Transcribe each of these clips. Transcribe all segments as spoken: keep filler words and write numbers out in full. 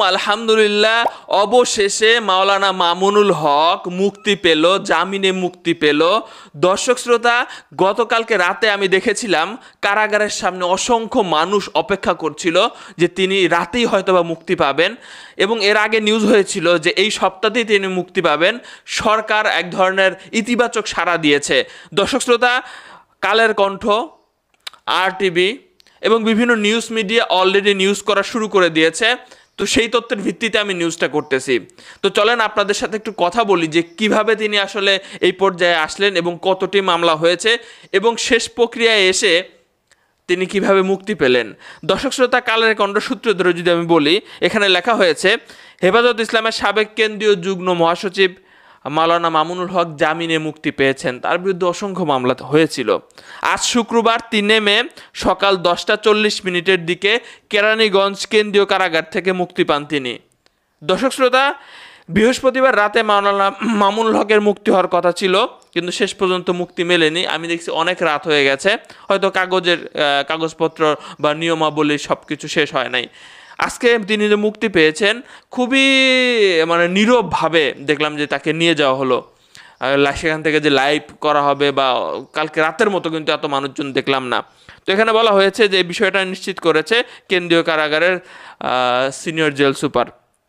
আলহামদুলিল্লাহ অবশেষে মাওলানা মামুনুল হক মুক্তি পেল, জামিনে মুক্তি পেল। দর্শক শ্রোতা, গতকালকে রাতে আমি দেখেছিলাম কারাগারের সামনে অসংখ্য মানুষ অপেক্ষা করছিল যে তিনি রাতেই হয়তোবা মুক্তি পাবেন, এবং এর আগে নিউজ হয়েছিল যে এই সপ্তাহতেই তিনি মুক্তি পাবেন। সরকার এক ধরনের ইতিবাচক সাড়া দিয়েছে। দর্শক শ্রোতা, কালের কণ্ঠ, আর টিভি এবং বিভিন্ন নিউজ মিডিয়া অলরেডি নিউজ করা শুরু করে দিয়েছে। তো সেই তথ্যের ভিত্তিতে আমি নিউজটা করতেছি। তো চলেন আপনাদের সাথে একটু কথা বলি যে কিভাবে তিনি আসলে এই পর্যায়ে আসলেন এবং কতটি মামলা হয়েছে এবং শেষ প্রক্রিয়ায় এসে তিনি কিভাবে মুক্তি পেলেন। দর্শক শ্রোতা, কালের কণ্ঠ সূত্র ধরে যদি আমি বলি, এখানে লেখা হয়েছে হেফাজত ইসলামের সাবেক কেন্দ্রীয় যুগ্ম মহাসচিব মাওলানা মামুনুল হক জামিনে মুক্তি পেয়েছেন। তার বিরুদ্ধে অসংখ্য মামলা হয়েছিল। আজ শুক্রবার তিনে মে সকাল দশটা চল্লিশ মিনিটের দিকে কেরানীগঞ্জ কেন্দ্রীয় কারাগার থেকে মুক্তি পান তিনি। দর্শক শ্রোতা, বৃহস্পতিবার রাতে মাওলানা মামুনুল হকের মুক্তি হওয়ার কথা ছিল, কিন্তু শেষ পর্যন্ত মুক্তি মেলেনি। আমি দেখছি অনেক রাত হয়ে গেছে, হয়তো কাগজের কাগজপত্র বা নিয়মাবলী সব কিছু শেষ হয় নাই। আজকে তিনি যে মুক্তি পেয়েছেন, খুবই মানে নীরবভাবে দেখলাম যে তাকে নিয়ে যাওয়া হলো। সেখান থেকে যে লাইভ করা হবে বা কালকে রাতের মতো কিন্তু এত মানুষজন দেখলাম না। তো এখানে বলা হয়েছে যে এই বিষয়টা নিশ্চিত করেছে কেন্দ্রীয় কারাগারের সিনিয়র জেল সুপার।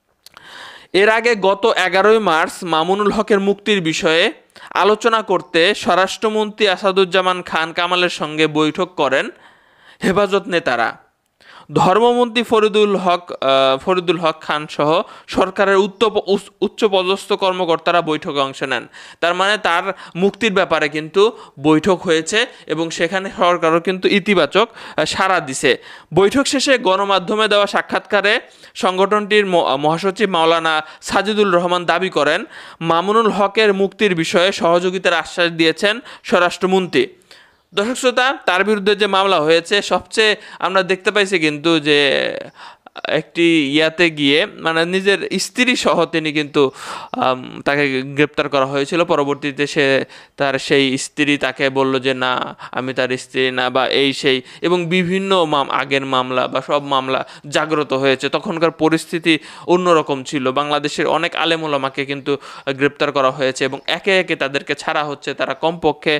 এর আগে গত এগারোই মার্চ মামুনুল হকের মুক্তির বিষয়ে আলোচনা করতে স্বরাষ্ট্রমন্ত্রী আসাদুজ্জামান খান কামালের সঙ্গে বৈঠক করেন হেফাজত নেতারা। ধর্মমন্ত্রী ফরিদুল হক ফরিদুল হক খান সহ সরকারের উচ্চপদস্থ কর্মকর্তারা বৈঠকে অংশ নেন। তার মানে তার মুক্তির ব্যাপারে কিন্তু বৈঠক হয়েছে এবং সেখানে সরকারও কিন্তু ইতিবাচক সাড়া দিছে। বৈঠক শেষে গণমাধ্যমে দেওয়া সাক্ষাৎকারে সংগঠনটির মহাসচিব মাওলানা সাজিদুল রহমান দাবি করেন, মামুনুল হকের মুক্তির বিষয়ে সহযোগিতার আশ্বাস দিয়েছেন স্বরাষ্ট্রমন্ত্রী। দর্শক শ্রোতা, তার বিরুদ্ধে যে মামলা হয়েছে, সবচেয়ে আমরা দেখতে পাইছি কিন্তু যে একটি ইয়াতে গিয়ে মানে নিজের স্ত্রী সহ তিনি কিন্তু তাকে গ্রেপ্তার করা হয়েছিল। পরবর্তীতে সে তার সেই স্ত্রী তাকে বলল যে না, আমি তার স্ত্রী না বা এই সেই, এবং বিভিন্ন আগের মামলা বা সব মামলা জাগ্রত হয়েছে। তখনকার পরিস্থিতি অন্যরকম ছিল। বাংলাদেশের অনেক আলেম ওলামাকে কিন্তু গ্রেপ্তার করা হয়েছে এবং একে একে তাদেরকে ছাড়া হচ্ছে। তারা কমপক্ষে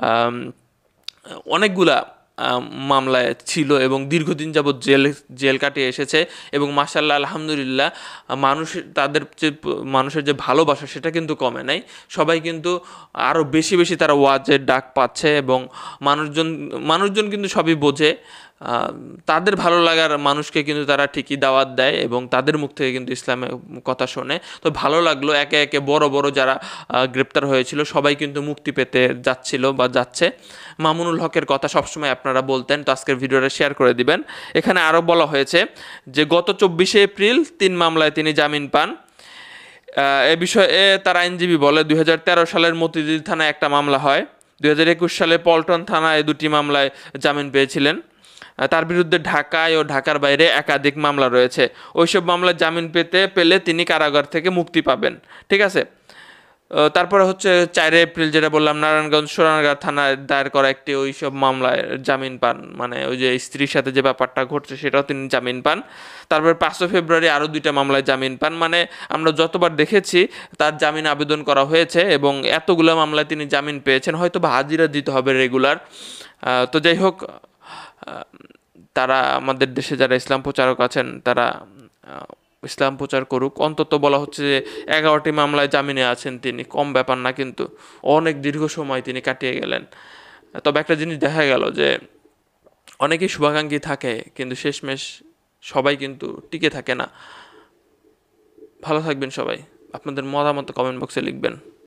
অনেকগুলা মামলায় ছিল এবং দীর্ঘদিন যাবৎ জেল জেল কাটিয়ে এসেছে এবং মাশাআল্লাহ আলহামদুলিল্লাহ মানুষ তাদের যে মানুষের যে ভালোবাসা সেটা কিন্তু কমে নাই। সবাই কিন্তু আরও বেশি বেশি তারা ওয়াজের ডাক পাচ্ছে এবং মানুষজন মানুষজন কিন্তু সবই বোঝে। তাদের ভালো লাগার মানুষকে কিন্তু তারা ঠিকই দাওয়াত দেয় এবং তাদের মুখ থেকে কিন্তু ইসলামের কথা শোনে। তো ভালো লাগলো, একে একে বড় বড় যারা গ্রেপ্তার হয়েছিল সবাই কিন্তু মুক্তি পেতে যাচ্ছিল বা যাচ্ছে। মামুনুল হকের কথা সবসময় আপনারা বলতেন, তো আজকের ভিডিওটা শেয়ার করে দিবেন। এখানে আরও বলা হয়েছে যে গত চব্বিশে এপ্রিল তিন মামলায় তিনি জামিন পান। এ বিষয়ে তার আইনজীবী বলে, দুই হাজার তেরো সালের মতিঝিল থানায় একটা মামলা হয়, দুই হাজার একুশ সালে পল্টন থানায় দুটি মামলায় জামিন পেয়েছিলেন। তার বিরুদ্ধে ঢাকায় ও ঢাকার বাইরে একাধিক মামলা রয়েছে। ওইসব মামলায় জামিন পেতে পেলে তিনি কারাগার থেকে মুক্তি পাবেন। ঠিক আছে। তারপরে হচ্ছে চার এপ্রিল যেটা বললাম, নারায়ণগঞ্জ সোনারগাঁ থানায় দায়ের করা একটি ওইসব মামলায় জামিন পান, মানে ওই যে স্ত্রীর সাথে যে ব্যাপারটা ঘটছে সেটাও তিনি জামিন পান। তারপরে পাঁচই ফেব্রুয়ারি আরও দুইটা মামলায় জামিন পান। মানে আমরা যতবার দেখেছি তার জামিন আবেদন করা হয়েছে এবং এতগুলো মামলায় তিনি জামিন পেয়েছেন। হয়তো বা হাজিরা দিতে হবে রেগুলার। তো যাই হোক, তারা আমাদের দেশে যারা ইসলাম প্রচারক আছেন তারা ইসলাম প্রচার করুক। অন্তত বলা হচ্ছে যে এগারোটি মামলায় জামিনে আছেন তিনি, কম ব্যাপার না, কিন্তু অনেক দীর্ঘ সময় তিনি কাটিয়ে গেলেন। তবে একটা জিনিস দেখা গেল যে অনেকেই শুভাকাঙ্ক্ষী থাকে কিন্তু শেষমেশ সবাই কিন্তু টিকে থাকে না। ভালো থাকবেন সবাই, আপনাদের মতামত কমেন্ট বক্সে লিখবেন।